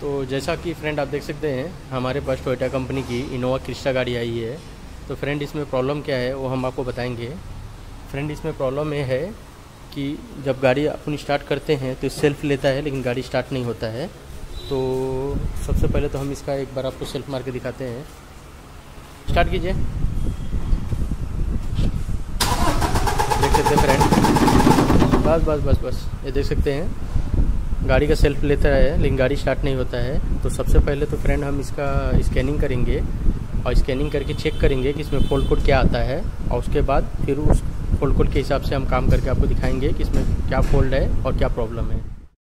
तो जैसा कि फ्रेंड आप देख सकते हैं हमारे पास टोयोटा कंपनी की इनोवा क्रिस्टा गाड़ी आई है। तो फ्रेंड इसमें प्रॉब्लम क्या है वो हम आपको बताएंगे। फ्रेंड इसमें प्रॉब्लम ये है कि जब गाड़ी अपन स्टार्ट करते हैं तो सेल्फ लेता है लेकिन गाड़ी स्टार्ट नहीं होता है। तो सबसे पहले तो हम इसका एक बार आपको सेल्फ मार के दिखाते हैं। स्टार्ट कीजिए। देख सकते हैं फ्रेंड, बस ये देख सकते हैं गाड़ी का सेल्फ लेता है लेकिन गाड़ी स्टार्ट नहीं होता है। तो सबसे पहले तो फ्रेंड हम इसका स्कैनिंग करेंगे और स्कैनिंग करके चेक करेंगे कि इसमें फॉल्ट कोड क्या आता है, और उसके बाद फिर उस फॉल्ट कोड के हिसाब से हम काम करके आपको दिखाएंगे कि इसमें क्या फॉल्ट है और क्या प्रॉब्लम है।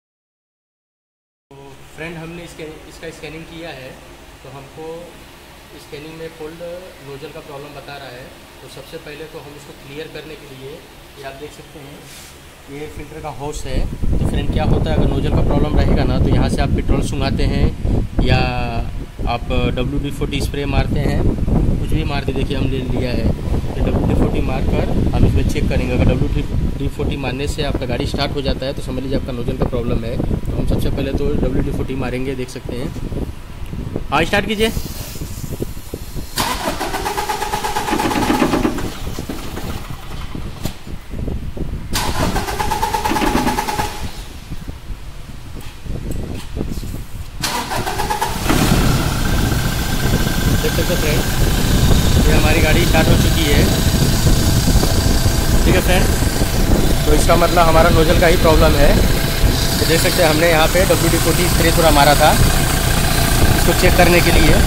तो फ्रेंड हमने इसका स्कैनिंग किया है तो हमको स्कैनिंग में फॉल्ट नोजल का प्रॉब्लम बता रहा है। तो सबसे पहले तो हम इसको क्लियर करने के लिए ये आप देख सकते हैं ये फिल्टर का होस है। तो फ्रेंड क्या होता है अगर नोजल का प्रॉब्लम रहेगा ना तो यहाँ से आप पेट्रोल सुंघाते हैं या आप WD-40 स्प्रे मारते हैं, कुछ भी मारते, देखिए हम ले लिया है। तो WD-40 मार कर हम इसमें चेक करेंगे। अगर WD-40 मारने से आपका गाड़ी स्टार्ट हो जाता है तो समझ लीजिए आपका नोजल का प्रॉब्लम है। तो हम सबसे पहले तो WD-40 मारेंगे, देख सकते हैं। हाँ स्टार्ट कीजिए। देख सकते हैं फ्रेंड ये हमारी गाड़ी स्टार्ट हो चुकी है। ठीक है फ्रेंड, तो इसका मतलब हमारा नोजल का ही प्रॉब्लम है। तो देख सकते हैं हमने यहाँ पे WD-40 स्प्रे थोड़ा मारा था इसको चेक करने के लिए।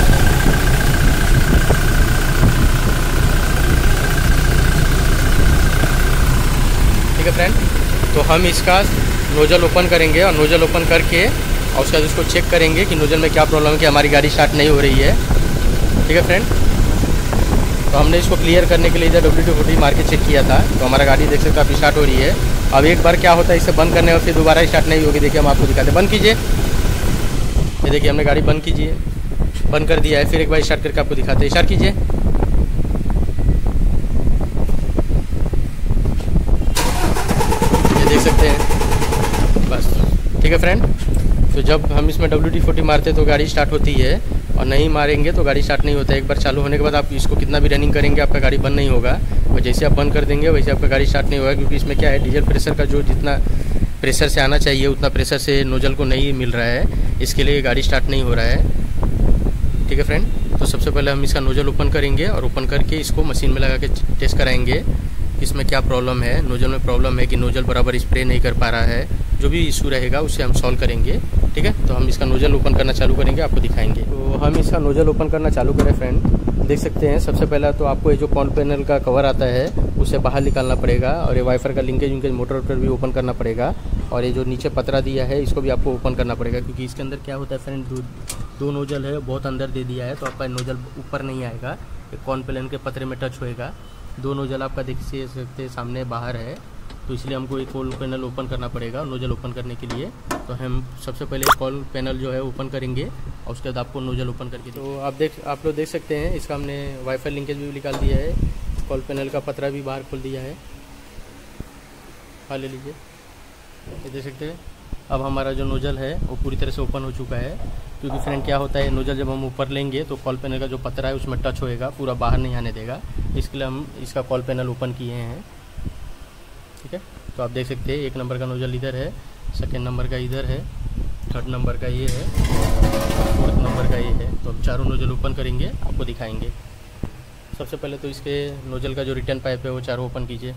ठीक है फ्रेंड, तो हम इसका नोजल ओपन करेंगे और नोजल ओपन करके और उसका इसको चेक करेंगे कि नोजल में क्या प्रॉब्लम है कि हमारी गाड़ी स्टार्ट नहीं हो रही है। ठीक है फ्रेंड, तो हमने इसको क्लियर करने के लिए इधर WD-40 मार के चेक किया था तो हमारा गाड़ी देख सकते हैं अभी स्टार्ट हो रही है। अब एक बार क्या होता है इसे बंद करने और फिर दोबारा स्टार्ट नहीं होगी। देखिए हम आपको दिखाते हैं, बंद कीजिए। ये देखिए हमने गाड़ी बंद कीजिए, बंद कर दिया है। फिर एक बार स्टार्ट करके आपको दिखाते हैं, स्टार्ट कीजिए। ये देख सकते हैं बस। ठीक है फ्रेंड, तो जब हम इसमें WD-40 मारते हैं तो गाड़ी स्टार्ट होती है और नहीं मारेंगे तो गाड़ी स्टार्ट नहीं होता है। एक बार चालू होने के बाद आप इसको कितना भी रनिंग करेंगे आपका गाड़ी बंद नहीं होगा, और जैसे आप बंद कर देंगे वैसे आपका गाड़ी स्टार्ट नहीं होगा। क्योंकि इसमें क्या है डीजल प्रेशर का जो जितना प्रेशर से आना चाहिए उतना प्रेशर से नोजल को नहीं मिल रहा है, इसके लिए गाड़ी स्टार्ट नहीं हो रहा है। ठीक है फ्रेंड, तो सबसे पहले हम इसका नोजल ओपन करेंगे और ओपन करके इसको मशीन में लगा के टेस्ट कराएंगे इसमें क्या प्रॉब्लम है। नोजल में प्रॉब्लम है कि नोजल बराबर स्प्रे नहीं कर पा रहा है, जो भी इशू रहेगा उसे हम सॉल्व करेंगे। ठीक है, तो हम इसका नोजल ओपन करना चालू करेंगे, आपको दिखाएंगे। तो हम इसका नोजल ओपन करना चालू करें फ्रेंड। देख सकते हैं सबसे पहला तो आपको ये जो कॉल पैनल का कवर आता है उसे बाहर निकालना पड़ेगा, और ये वाइफर का लिंकेज मोटर वोटर भी ओपन करना पड़ेगा, और ये जो नीचे पतरा दिया है इसको भी आपको ओपन करना पड़ेगा। क्योंकि इसके अंदर क्या होता है फ्रेंड, दो नोजल है बहुत अंदर दे दिया है तो आपका नोजल ऊपर नहीं आएगा, एक कॉल पैनल के पतरे में टच होएगा। दो नोजल आपका देख सकते सामने बाहर है, तो इसलिए हमको एक कॉल पैनल ओपन करना पड़ेगा नोजल ओपन करने के लिए। तो हम सबसे पहले कॉल पैनल जो है ओपन करेंगे और उसके बाद आपको नोजल ओपन करके। तो आप लोग देख सकते हैं इसका हमने वाईफाई लिंकेज भी निकाल दिया है, कॉल पैनल का पतरा भी बाहर खोल दिया है। हाँ ले लीजिए, ये देख सकते हैं अब हमारा जो नोजल है वो पूरी तरह से ओपन हो चुका है। क्योंकि फ्रेंड क्या होता है नोजल जब हम ऊपर लेंगे तो कॉल पैनल का जो पतरा है उसमें टच होएगा, पूरा बाहर नहीं आने देगा, इसके लिए हम इसका कॉल पैनल ओपन किए हैं। ठीक है, तो आप देख सकते हैं एक नंबर का नोजल इधर है, सेकेंड नंबर का इधर है, थर्ड नंबर का ये है, फोर्थ नंबर का ये है। तो अब चारों नोजल ओपन करेंगे, आपको दिखाएंगे। सबसे पहले तो इसके नोजल का जो रिटर्न पाइप है वो चारों ओपन कीजिए।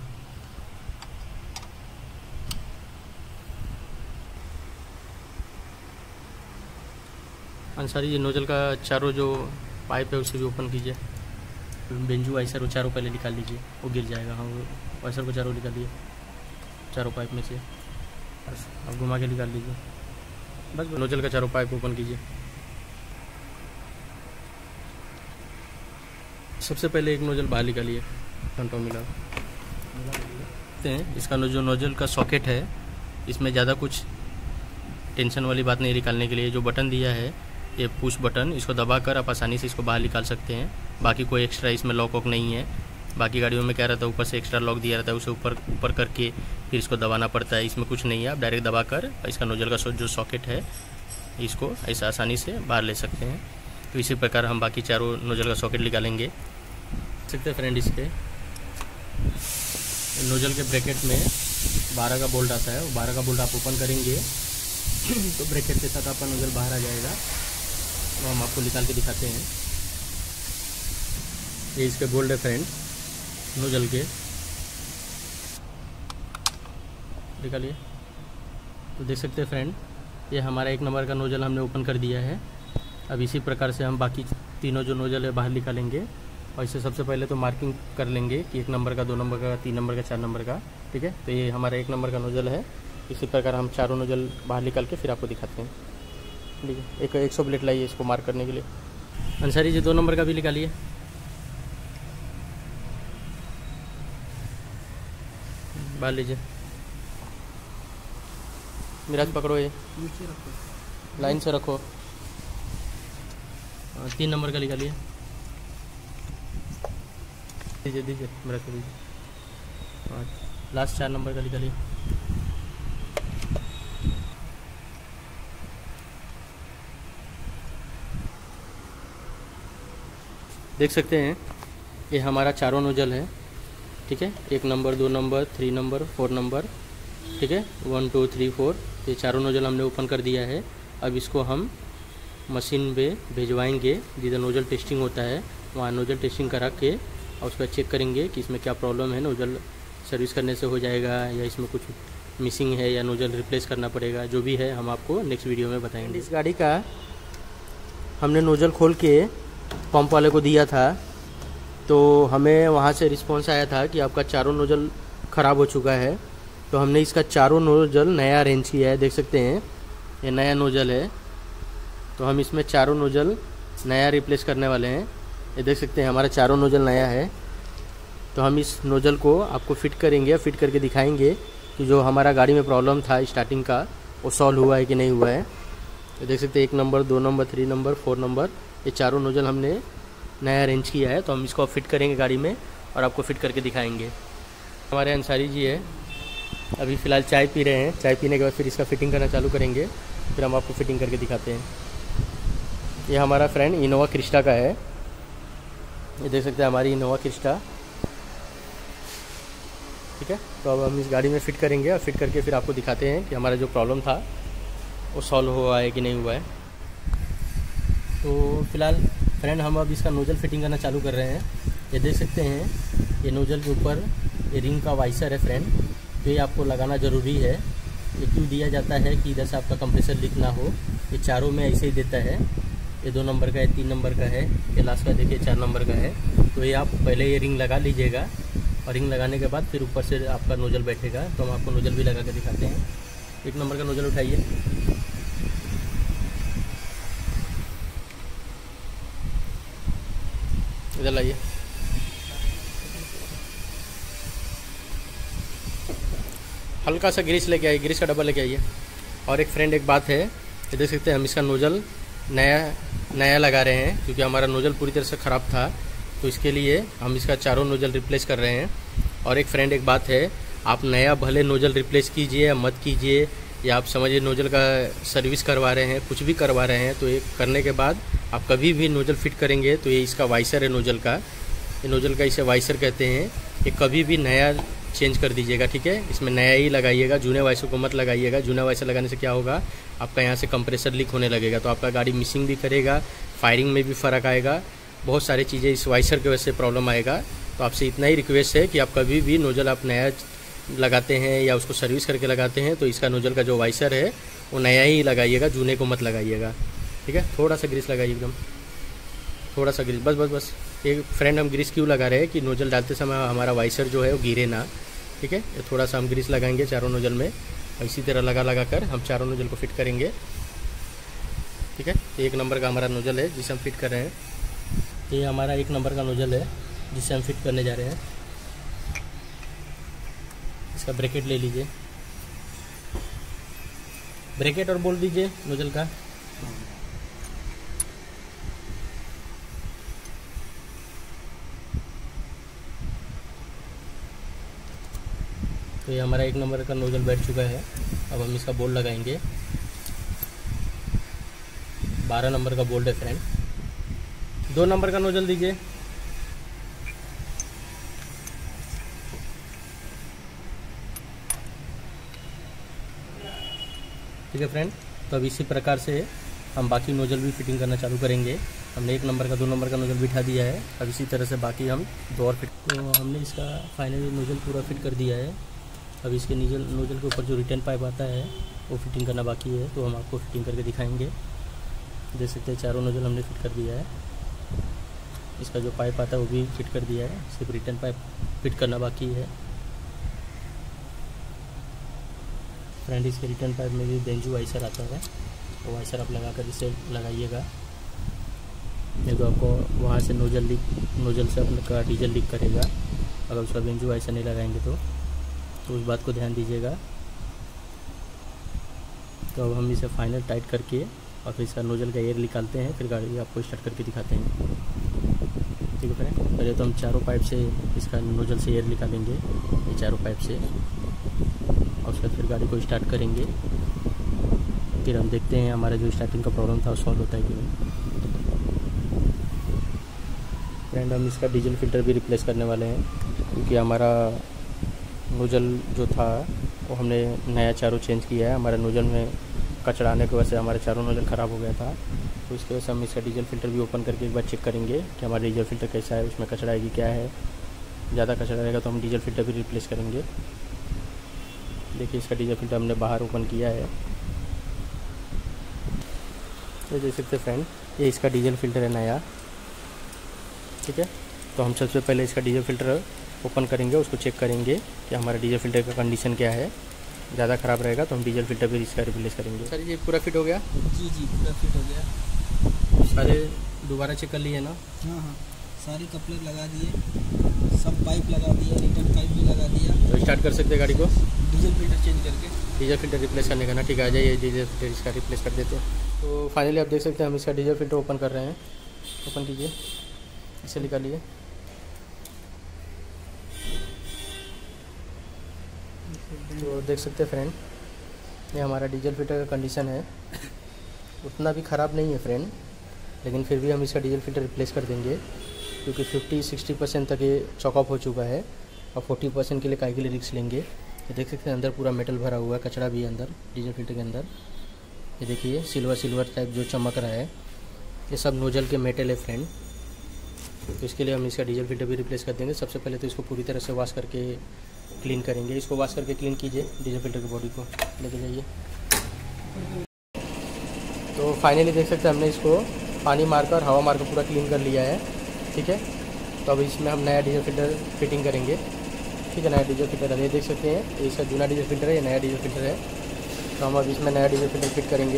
अंसारी ये नोजल का चारों जो पाइप है उसे भी ओपन कीजिए। बेंजू आइसर वो चारों पहले निकाल लीजिए, वो गिर जाएगा। हाँ वो आइसर को चारों निकालिए, चारों पाइप में से अब घुमा के निकाल लीजिए। बस नोजल का चारों पाइप ओपन कीजिए। सबसे पहले एक नोजल बाहर निकालिए, घंटों मिला हैं। इसका जो नोजल का सॉकेट है इसमें ज़्यादा कुछ टेंशन वाली बात नहीं निकालने के लिए। जो बटन दिया है ये पुश बटन, इसको दबाकर आप आसानी से इसको बाहर निकाल सकते हैं। बाकी कोई एक्स्ट्रा इसमें लॉक वॉक नहीं है। बाकी गाड़ियों में क्या रहता है ऊपर से एक्स्ट्रा लॉक दिया रहता है, उसे ऊपर करके फिर इसको दबाना पड़ता है। इसमें कुछ नहीं है, आप डायरेक्ट दबाकर इसका नोजल का जो सॉकेट है इसको ऐसा आसानी से बाहर ले सकते हैं। तो इसी प्रकार हम बाकी चारों नोजल का सॉकेट निकालेंगे। देख सकते हैं फ्रेंड, इसके नोजल के ब्रैकेट में 12 का बोल्ट आता है। वो 12 का बोल्ट आप ओपन करेंगे तो ब्रैकेट के साथ आपका नोजल बाहर आ जाएगा। तो हम आपको निकाल के दिखाते हैं। ये इसके बोल्ट है फ्रेंड, नोजल के निकालिए। तो देख सकते हैं फ्रेंड, ये हमारा 1 नंबर का नोजल हमने ओपन कर दिया है। अब इसी प्रकार से हम बाकी तीनों जो नोजल है बाहर निकालेंगे। और इसे सबसे पहले तो मार्किंग कर लेंगे कि 1 नंबर का, 2 नंबर का, 3 नंबर का, 4 नंबर का। ठीक है, तो ये हमारा 1 नंबर का नोजल है। इसी प्रकार हम चारों नोजल बाहर निकाल के फिर आपको दिखाते हैं। ठीक है, एक 100 प्लेट लाइए इसको मार्क करने के लिए। अंसारी जी 2 नंबर का भी निकालिए। बाहर लीजिए। मिराज पकड़ो, ये नीचे रखो, लाइन से रखो। 3 नंबर का निकालिए। दीजिए दीजिए, मिराज को दीजिए। लास्ट 4 नंबर का निकालिए। देख सकते हैं ये हमारा चारों नोजल है। ठीक है, 1 नंबर, 2 नंबर, 3 नंबर, 4 नंबर। ठीक है, 1 2 3 4 ये चारों नोजल हमने ओपन कर दिया है। अब इसको हम मशीन पे भिजवाएंगे जिधर नोजल टेस्टिंग होता है, वहाँ नोजल टेस्टिंग करा के और उसका चेक करेंगे कि इसमें क्या प्रॉब्लम है। नोजल सर्विस करने से हो जाएगा या इसमें कुछ मिसिंग है या नोजल रिप्लेस करना पड़ेगा, जो भी है हम आपको नेक्स्ट वीडियो में बताएंगे। इस गाड़ी का हमने नोजल खोल के पंप वाले को दिया था, तो हमें वहाँ से रिस्पॉन्स आया था कि आपका चारों नोजल ख़राब हो चुका है। तो हमने इसका चारों नोजल नया अरेंज किया है। देख सकते हैं ये नया नोजल है, तो हम इसमें चारों नोजल नया रिप्लेस करने वाले हैं। ये देख सकते हैं हमारा चारों नोजल नया है। तो हम इस नोजल को आपको फिट करेंगे, फिट करके दिखाएंगे कि जो हमारा गाड़ी में प्रॉब्लम था स्टार्टिंग का वो सॉल्व हुआ है कि नहीं हुआ है। तो देख सकते हैं 1 नंबर, 2 नंबर, 3 नंबर, 4 नंबर ये चारों नोजल हमने नया अरेंज किया है। तो हम इसको फिट करेंगे गाड़ी में और आपको फिट करके दिखाएंगे। हमारे अंसारी जी है, अभी फ़िलहाल चाय पी रहे हैं। चाय पीने के बाद फिर इसका फिटिंग करना चालू करेंगे, फिर हम आपको फिटिंग करके दिखाते हैं। ये हमारा फ्रेंड इनोवा क्रिस्टा का है। ये देख सकते हैं हमारी इनोवा क्रिस्टा। ठीक है, तो अब हम इस गाड़ी में फ़िट करेंगे और फिट करके फिर आपको दिखाते हैं कि हमारा जो प्रॉब्लम था वो सॉल्व हुआ है कि नहीं हुआ है। तो फिलहाल फ्रेंड हम अब इसका नोजल फिटिंग करना चालू कर रहे हैं। ये देख सकते हैं ये नोजल के ऊपर ये रिंग का वाइसर है फ्रेंड, तो ये आपको लगाना ज़रूरी है। ये क्यों दिया जाता है कि इधर से आपका कंप्रेसर लीक ना हो। ये चारों में ऐसे ही देता है। ये 2 नंबर का है, 3 नंबर का है, ये लास्ट का देखिए 4 नंबर का है। तो ये आप पहले ये रिंग लगा लीजिएगा और रिंग लगाने के बाद फिर ऊपर से आपका नोजल बैठेगा। तो हम आपको नोजल भी लगा के दिखाते हैं। 1 नंबर का नोजल उठाइए। इधर लाइए। हल्का सा ग्रीस लेके आइए, ग्रीस का डब्बा लेके आइए। और एक फ्रेंड एक बात है, ये देख सकते हैं हम इसका नोजल नया लगा रहे हैं क्योंकि हमारा नोजल पूरी तरह से ख़राब था। तो इसके लिए हम इसका चारों नोजल रिप्लेस कर रहे हैं। और एक फ्रेंड एक बात है, आप नया भले नोजल रिप्लेस कीजिए या मत कीजिए, या आप समझिए नोजल का सर्विस करवा रहे हैं, कुछ भी करवा रहे हैं, तो ये करने के बाद आप कभी भी नोजल फिट करेंगे तो ये इसका वाइसर है नोजल का, ये नोजल का इसे वाइसर कहते हैं। ये कभी भी नया चेंज कर दीजिएगा। ठीक है, इसमें नया ही लगाइएगा, जूने वाइसर को मत लगाइएगा। जूना वाइसर लगाने से क्या होगा, आपका यहाँ से कंप्रेसर लीक होने लगेगा, तो आपका गाड़ी मिसिंग भी करेगा, फायरिंग में भी फ़र्क आएगा, बहुत सारी चीज़ें इस वाइसर की वजह से प्रॉब्लम आएगा। तो आपसे इतना ही रिक्वेस्ट है कि आप कभी भी नोजल आप नया लगाते हैं या उसको सर्विस करके लगाते हैं तो इसका नोजल का जो वाइसर है वो नया ही लगाइएगा, जूने को मत लगाइएगा। ठीक है, थोड़ा सा ग्रीस लगाइए, एकदम थोड़ा सा ग्रीस, बस बस बस। एक फ्रेंड हम ग्रीस क्यों लगा रहे हैं कि नोजल डालते समय हमारा वाइसर जो है वो गिरे ना। ठीक है, थोड़ा सा हम ग्रीस लगाएंगे चारों नोजल में, इसी तरह लगा कर हम चारों नोजल को फिट करेंगे। ठीक है, 1 नंबर का हमारा नोजल है जिसे हम फिट कर रहे हैं। ये हमारा 1 नंबर का नोजल है जिसे हम फिट करने जा रहे हैं। इसका ब्रैकेट ले लीजिए, ब्रैकेट और बोल दीजिए नोजल का। तो ये हमारा 1 नंबर का नोजल बैठ चुका है। अब हम इसका बोल्ट लगाएंगे। 12 नंबर का बोल्ट है फ्रेंड। 2 नंबर का नोजल दीजिए। ठीक है फ्रेंड, तो अब इसी प्रकार से हम बाकी नोजल भी फिटिंग करना चालू करेंगे। हमने 1 नंबर का 2 नंबर का नोजल बिठा दिया है। अब इसी तरह से बाकी हम 2 और फिट, तो हमने इसका फाइनली नोजल पूरा फिट कर दिया है। अब इसके नोजल के ऊपर जो रिटर्न पाइप आता है वो फिटिंग करना बाकी है, तो हम आपको फिटिंग करके दिखाएंगे। देख सकते हैं चारों नोजल हमने फिट कर दिया है। इसका जो पाइप आता है वो भी फिट कर दिया है, सिर्फ रिटर्न पाइप फिट करना बाकी है। फ्रेंड, इसके रिटर्न पाइप में भी बेंजू वाइसर आता है, तो वाइसर आप लगाकर इसे लगाइएगा, नहीं तो आपको वहाँ से नोजल से अपने डीजल लीक करेगा अगर उसका बेंजू वाइसर नहीं लगाएंगे तो उस बात को ध्यान दीजिएगा। तो अब हम इसे फाइनल टाइट करके और फिर इसका नोजल का एयर निकालते हैं, फिर गाड़ी आपको स्टार्ट करके दिखाते हैं। ठीक है फ्रेंड, पहले तो हम चारों पाइप से इसका नोजल से एयर निकालेंगे, ये चारों पाइप से, और उसके बाद फिर गाड़ी को स्टार्ट करेंगे। फिर हम देखते हैं हमारा जो स्टार्टिंग का प्रॉब्लम था वो सॉल्व होता है कि नहीं। फ्रेंड, हम इसका डीजल फिल्टर भी रिप्लेस करने वाले हैं, क्योंकि हमारा नोजल जो था वो हमने नया चारों चेंज किया है। हमारे नोजल में कचरा आने की वजह से हमारे चारों नोजल ख़राब हो गया था, तो इसकी वजह से हम इसका डीजल फिल्टर भी ओपन करके एक बार चेक करेंगे कि हमारा डीजल फिल्टर कैसा है, उसमें कचरा है कि क्या है। ज़्यादा कचरा रहेगा तो हम डीजल फिल्टर भी रिप्लेस करेंगे। देखिए, इसका डीजल फिल्टर हमने बाहर ओपन किया है। तो देख सकते फ्रेंड, ये इसका डीजल फिल्टर है नया। ठीक है, तो हम सबसे पहले इसका डीजल फिल्टर ओपन करेंगे, उसको चेक करेंगे कि हमारा डीजल फिल्टर का कंडीशन क्या है। ज़्यादा ख़राब रहेगा तो हम डीजल फिल्टर भी इसका रिप्लेस करेंगे। सर, ये पूरा फिट हो गया? जी पूरा फिट हो गया। सारे दोबारा चेक कर लिए ना? हाँ, सारी कपलर लगा दिए, सब पाइप लगा दिया, रिटर्न पाइप भी लगा दिया। तो स्टार्ट कर सकते हैं गाड़ी को डीजल फिल्टर चेंज करके। डीजल फिल्टर रिप्लेस करने का ना? ठीक है, आ जाइए, डीजल फिल्टर इसका रिप्लेस कर देते हैं। तो फाइनली आप देख सकते हैं हम इसका डीजल फिल्टर ओपन कर रहे हैं। ओपन कीजिए, इसे निकालिए। तो देख सकते हैं फ्रेंड, ये हमारा डीजल फिल्टर का कंडीशन है। उतना भी ख़राब नहीं है फ्रेंड, लेकिन फिर भी हम इसका डीजल फिल्टर रिप्लेस कर देंगे, क्योंकि 50-60% तक ये चॉक ऑफ हो चुका है, और 40% के लिए काहे के लिए रिस्क लेंगे। ये देख सकते हैं अंदर पूरा मेटल भरा हुआ है, कचरा भी है अंदर डीजल फिल्टर के अंदर। ये देखिए सिल्वर टाइप जो चमक रहा है, ये सब नोजल के मेटल है फ्रेंड। तो इसके लिए हम इसका डीजल फिल्टर भी रिप्लेस कर देंगे। सबसे पहले तो इसको पूरी तरह से वॉश करके क्लीन करेंगे। इसको वॉश करके क्लीन कीजिए, डीजल फिल्टर की बॉडी को लेके जाइए। तो फाइनली देख सकते हैं हमने इसको पानी मारकर, हवा मारकर पूरा क्लीन कर लिया है। ठीक है, तो अब इसमें हम नया डीजल फिल्टर फिटिंग करेंगे। ठीक है, नया डीजल फिल्टर है, ये देख सकते हैं, ये इसका जूना डीजल फिल्टर है, ये नया डीजल फिल्टर है। तो हम अब इसमें नया डीजल फिल्टर फिट करेंगे।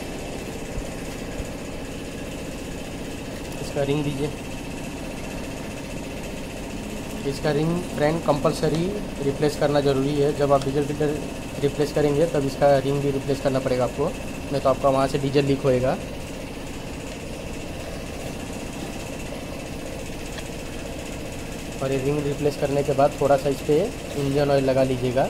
इसका रिंग दीजिए। इसका रिंग फ्रेंड कंपलसरी रिप्लेस करना ज़रूरी है। जब आप डीजल फिल्टर रिप्लेस करेंगे तब इसका रिंग भी रिप्लेस करना पड़ेगा आपको, नहीं तो आपका वहाँ से डीजल लीक होएगा। और ये रिंग रिप्लेस करने के बाद थोड़ा सा इस पर इंजन ऑयल लगा लीजिएगा।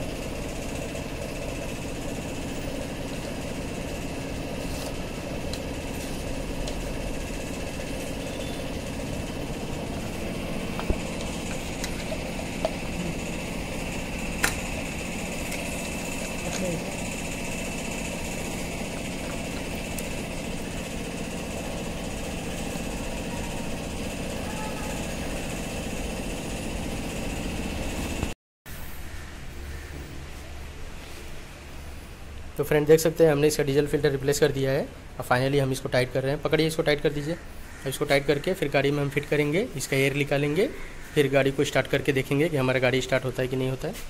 तो फ्रेंड देख सकते हैं हमने इसका डीजल फिल्टर रिप्लेस कर दिया है। और फाइनली हम इसको टाइट कर रहे हैं। पकड़िए, इसको टाइट कर दीजिए। इसको टाइट करके फिर गाड़ी में हम फिट करेंगे, इसका एयर निकालेंगे, फिर गाड़ी को स्टार्ट करके देखेंगे कि हमारा गाड़ी स्टार्ट होता है कि नहीं होता है।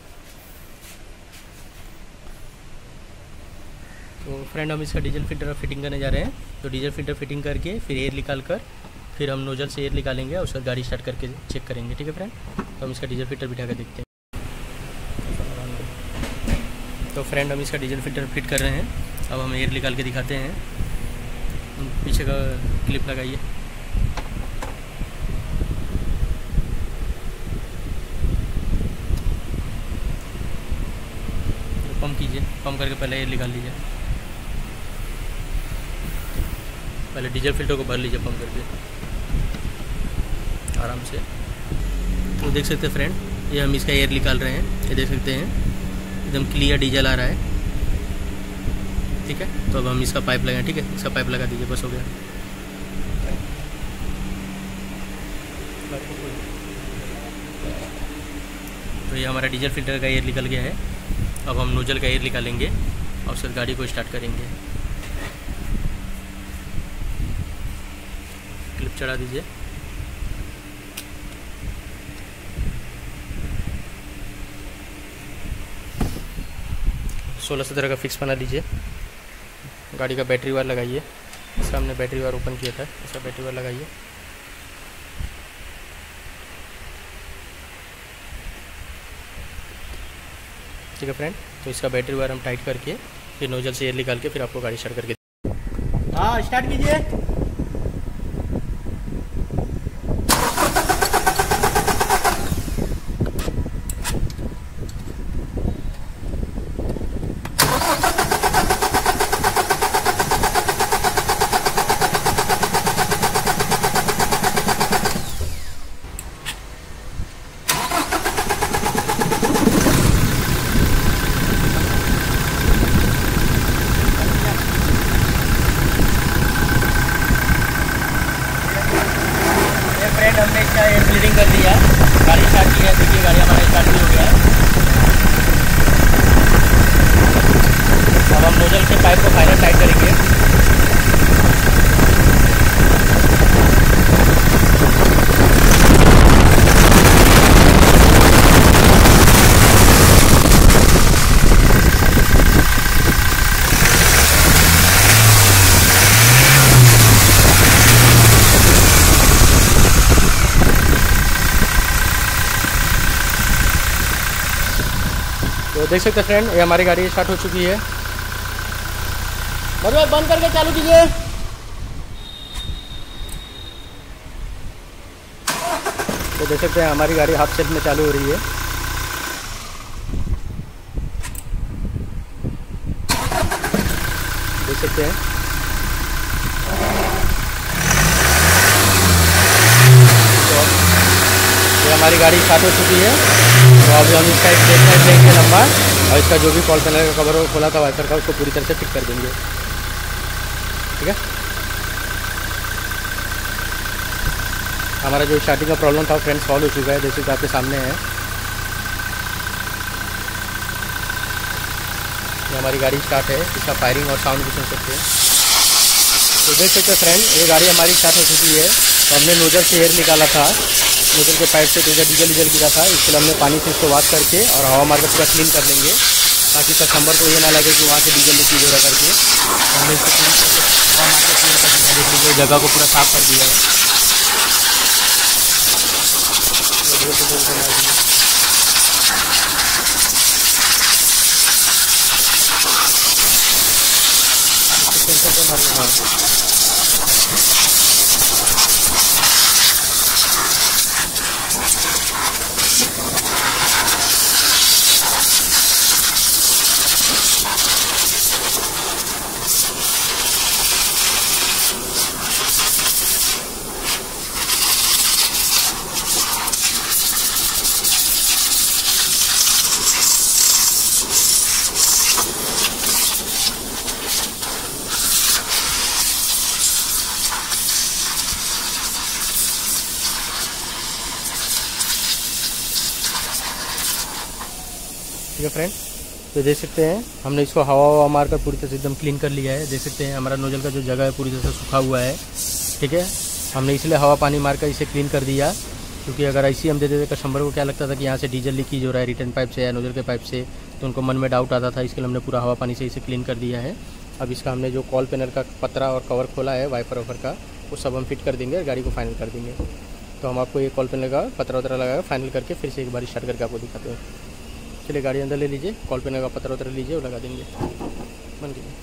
तो फ्रेंड हम इसका डीजल फिल्टर फिटिंग करने जा रहे हैं। तो डीजल फिल्टर फिटिंग करके फिर एयर निकाल कर फिर हम नोजल से एयर निकालेंगे और उसका गाड़ी स्टार्ट करके चेक करेंगे। ठीक है फ्रेंड, तो हम इसका डीजल फिल्टर बिठा कर देखते हैं। तो फ्रेंड हम इसका डीजल फिल्टर फिट कर रहे हैं। अब हम एयर निकाल के दिखाते हैं। पीछे का क्लिप लगाइए। पंप कीजिए, पंप करके पहले एयर निकाल लीजिए। पहले डीजल फिल्टर को भर लीजिए पंप करके आराम से। तो देख सकते हैं फ्रेंड, ये हम इसका एयर निकाल रहे हैं, ये देख सकते हैं एकदम क्लियर डीजल आ रहा है। ठीक है, तो अब हम इसका पाइप लगाएं। ठीक है, इसका पाइप लगा दीजिए, बस हो गया। तो ये हमारा डीजल फिल्टर का एयर निकल गया है। अब हम नोजल का एयर निकालेंगे और उसके बाद गाड़ी को स्टार्ट करेंगे। क्लिप चढ़ा दीजिए। सोलह 17 का फिक्स बना लीजिए। गाड़ी का बैटरी वायर लगाइए। इसका हमने बैटरी वायर ओपन किया था, इसका बैटरी वायर लगाइए। ठीक है फ्रेंड, तो इसका बैटरी वायर हम टाइट करके फिर नोजल से एयर निकाल के फिर आपको गाड़ी स्टार्ट करके, हाँ स्टार्ट कीजिए। हमने इसका एयर ब्लीडिंग कर दिया, गाड़ी स्टार्ट की है। देखिए गाड़ी हमारा स्टार्ट भी हो गया है। अब हम नोजल के पाइप को फाइनल टाइट करेंगे। तो देख सकते हैं फ्रेंड, ये हमारी गाड़ी स्टार्ट हो चुकी है। मधु बंद करके चालू कीजिए। तो देख सकते हैं हमारी गाड़ी हाफ सेल्फ में चालू हो रही है। देख सकते हैं तो ये हमारी गाड़ी स्टार्ट हो चुकी है। तो अभी हम इसका एक स्टेटमेंट लेंगे लंबा, और इसका जो भी कॉल पैनल का कवर खोला था वाइपर का, उसको पूरी तरह से फिट कर देंगे। ठीक है, हमारा जो स्टार्टिंग का प्रॉब्लम था वो फ्रेंड सॉल्व हो चुका है, जैसे कि आपके सामने है। ये हमारी गाड़ी स्टार्ट है, इसका फायरिंग और साउंड भी सुन सकते हैं। तो देख सकते हैं फ्रेंड, ये गाड़ी हमारी स्टार्ट हो चुकी है। तो हमने नोजल से एयर निकाला था, नोजल के पाइप से तो डीजल गिरा था। इसके लिए हमने पानी से इसको वॉश करके और हवा मार के पूरा क्लीन कर लेंगे, ताकि कस्टमर को ये ना लगे कि वहाँ से डीजल लीकेज हो रहा करके। हमने इसको क्लीन करके हवा मार के क्लीन कर दिया। देख लीजिए जगह को पूरा साफ कर दिया है। ठीक है फ्रेंड, तो देख सकते हैं हमने इसको हवा मारकर पूरी तरह से एकदम क्लीन कर लिया है। देख सकते हैं हमारा नोजल का जो जगह है पूरी तरह से सूखा हुआ है। ठीक है, हमने इसलिए हवा पानी मारकर इसे क्लीन कर दिया, क्योंकि अगर ऐसे हम दे देते कस्टमर को क्या लगता था कि यहाँ से डीजल लीकेज हो रहा है रिटर्न पाइप से या नोजल के पाइप से, तो उनको मन में डाउट आता था। इसके लिए हमने पूरा हवा पानी से इसे क्लीन कर दिया है। अब इसका हमने जो कॉल पैनल का पतरा और कवर खोला है वाइपर वाइपर का, वो सब हम फिट कर देंगे, गाड़ी को फाइनल कर देंगे। तो हम आपको ये कॉल पैनल का पतरा वतरा लगाकर फाइनल करके फिर से एक बार स्टार्ट करके आपको दिखाते हैं। चलिए गाड़ी अंदर ले लीजिए, कॉल पैनल का पतरा वतरा लीजिए, वो लगा देंगे। बन कीजिए।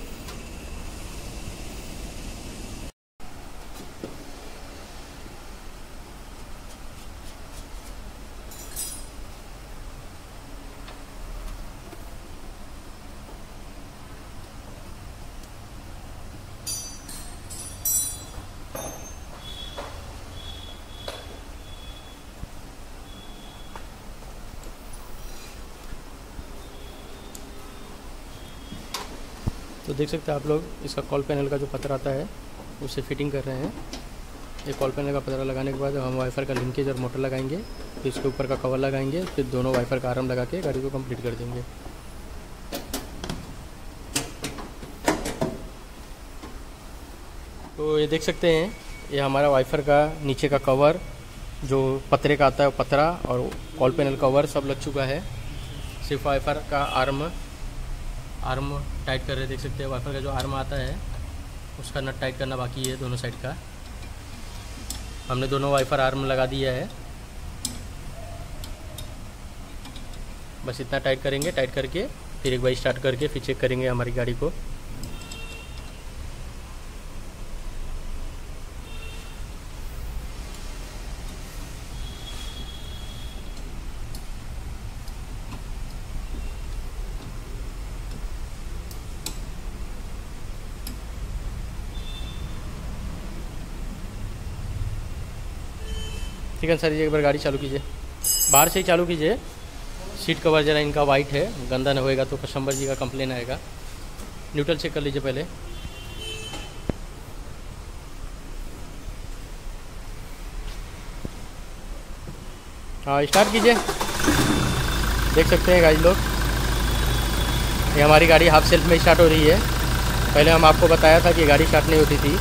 तो देख सकते हैं आप लोग, इसका कॉल पैनल का जो पत्थर आता है उससे फिटिंग कर रहे हैं। ये कॉल पैनल का पत्थर लगाने के बाद हम वाइफर का लिंकेज और मोटर लगाएंगे, फिर इसके ऊपर का कवर लगाएंगे, फिर दोनों वाइफर का आर्म लगा के गाड़ी को कंप्लीट कर देंगे। तो ये देख सकते हैं, ये हमारा वाइफर का नीचे का कवर जो पतरे का आता है पतरा और कॉल पैनल कवर सब लग चुका है। सिर्फ वाइफर का आर्म टाइट कर रहे, देख सकते हैं वाइफर का जो आर्म आता है उसका नट टाइट करना बाकी है दोनों साइड का। हमने दोनों वाइफर आर्म लगा दिया है, बस इतना टाइट करेंगे। टाइट करके फिर एक बार स्टार्ट करके फिर चेक करेंगे हमारी गाड़ी को। ठीक है सर, ये एक बार गाड़ी चालू कीजिए, बाहर से ही चालू कीजिए। सीट कवर ज़रा इनका वाइट है, गंदा न होएगा तो कस्टमर जी का कंप्लेन आएगा। न्यूट्रल चेक कर लीजिए पहले। हाँ स्टार्ट कीजिए। देख सकते हैं गाइस लोग, ये हमारी गाड़ी हाफ सेल्फ में स्टार्ट हो रही है। पहले हम आपको बताया था कि गाड़ी स्टार्ट नहीं होती थी।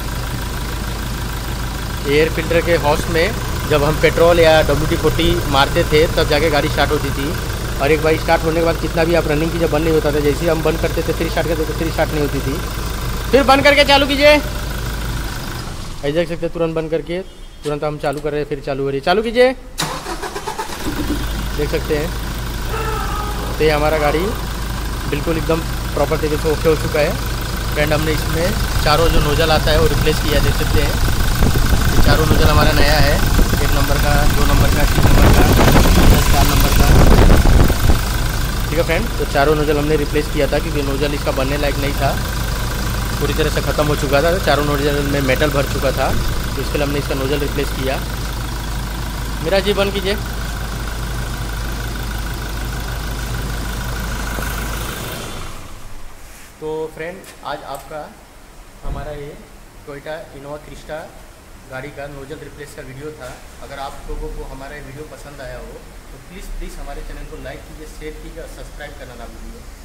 एयर फिल्टर के हॉर्स में जब हम पेट्रोल या WD-40 मारते थे तब जाके गाड़ी स्टार्ट होती थी। और एक बार स्टार्ट होने के बाद कितना भी आप रनिंग कीजिए बंद नहीं होता था। जैसे ही हम बंद करते थे फिर स्टार्ट करते थे फिर स्टार्ट नहीं होती थी। फिर बंद करके चालू कीजिए, ऐसे देख सकते हैं। तुरंत बंद करके तुरंत हम चालू कर रहे हैं, फिर चालू हो रही है। चालू कीजिए, देख सकते हैं। तो ये हमारा गाड़ी बिल्कुल एकदम प्रॉपर तरीके से ओके हो चुका है। फ्रेंड हमने इसमें चारों जो नोजल आता है वो रिप्लेस किया, देख सकते हैं। चारों नोजल हमारा नया है, 1 नंबर का, 2 नंबर का, 3 नंबर का, 4 नंबर का। ठीक है फ्रेंड, तो चारों नोजल हमने रिप्लेस किया था क्योंकि नोजल इसका बनने लायक नहीं था, पूरी तरह से ख़त्म हो चुका था। चारों नोजल में मेटल भर चुका था, तो इसके लिए हमने इसका नोजल रिप्लेस किया। मेरा जी बंद कीजिए। तो फ्रेंड आज आपका हमारा ये टोयोटा इनोवा क्रिस्टा गाड़ी का नोजल रिप्लेस का वीडियो था। अगर आप लोगों को हमारा वीडियो पसंद आया हो तो प्लीज़ हमारे चैनल को लाइक कीजिए, शेयर कीजिए और सब्सक्राइब करना ना भूलिए।